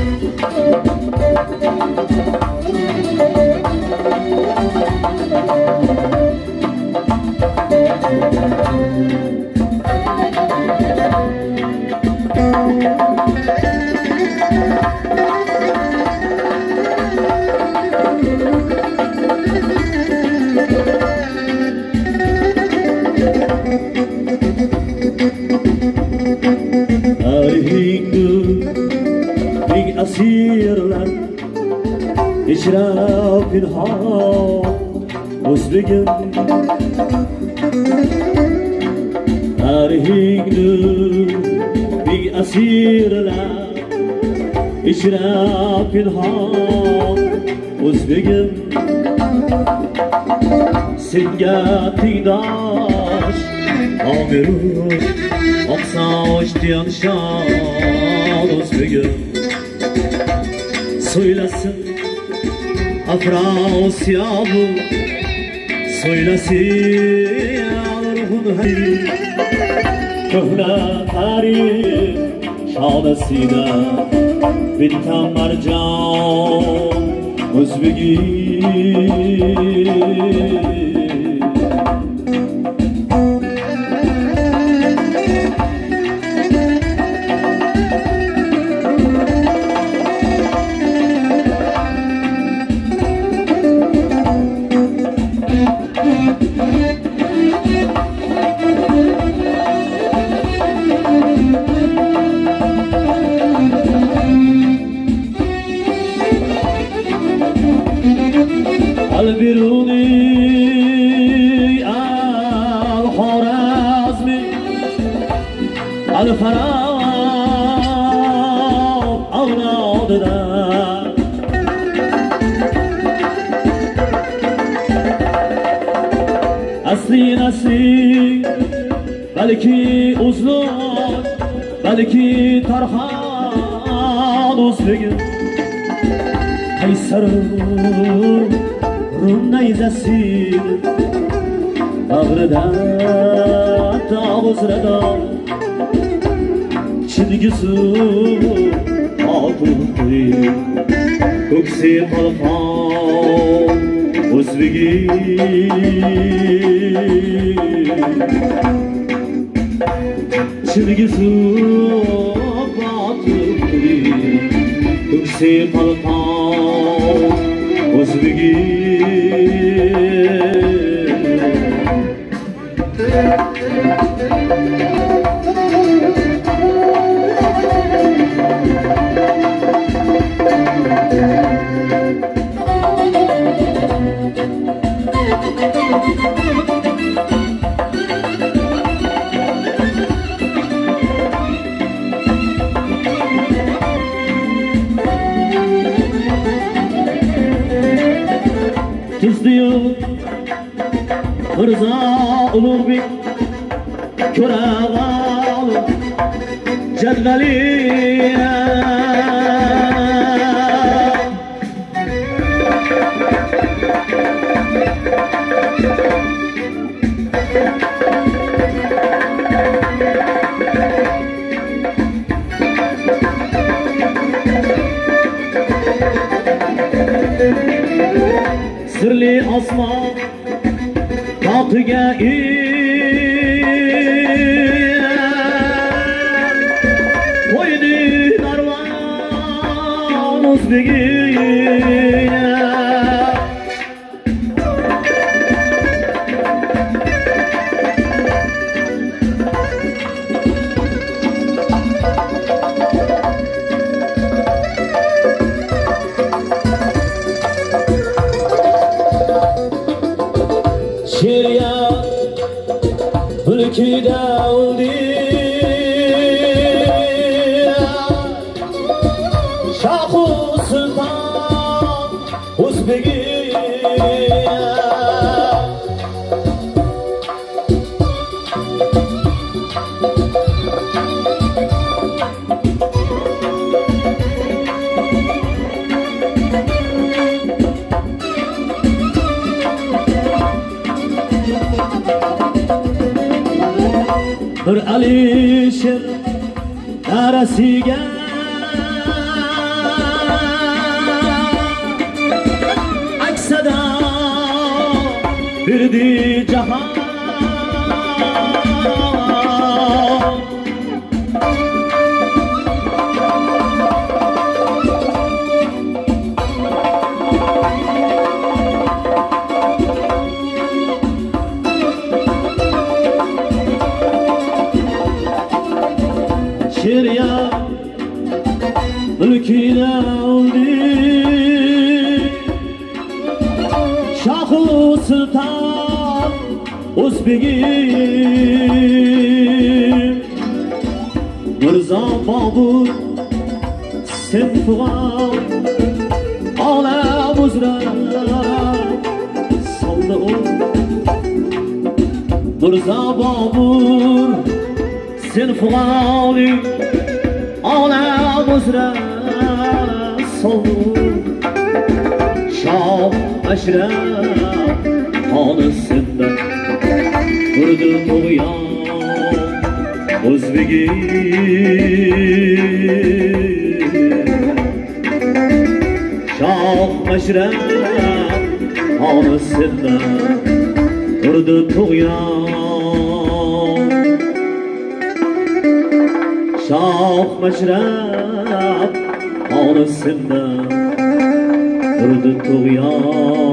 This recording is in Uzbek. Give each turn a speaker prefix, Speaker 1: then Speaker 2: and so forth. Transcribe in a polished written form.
Speaker 1: Asirlar icra pinhan özlegim tarihingni bir asirlar icra pinhan özlegim senga tengdosh omirush oqsoch tiyanshan özlegim söylesin Afrasyabu söylesin ruhun hayır köhne tarih şadesine bintan marcan özbegi البروني الخرازمي الفراب أولادنا أصلي نسلي بلكي أزلون بلكي ترخان أزلقن قيصر Rumnayzasın ağrıdan tağızradan Çingisi altındı Köksi kalkan özbegi Çingisi altındı Köksi kalkan özbegi Tuzluyor Rıza Ulubek Körağal Cedveliye Sirli asman Tatıga Koydu darvan Özbegiye Şirya Ülkü davdi Şah-ı Sultan Özbegiye Bir alişir arasiga berdi jahon Şeriya mülkine aldı Şah-ı Sultan Özbegim Mirza Babur sen tuğan Alem uzra saldı o Mirza Babur sen fuali alem uzra saldı Şah Eşref hanısında Vurdu doğuyan Özbegim Şah Eşref hanısında Vurdu doğuyan Şah Meşrep hanısında Vurdu tuğyan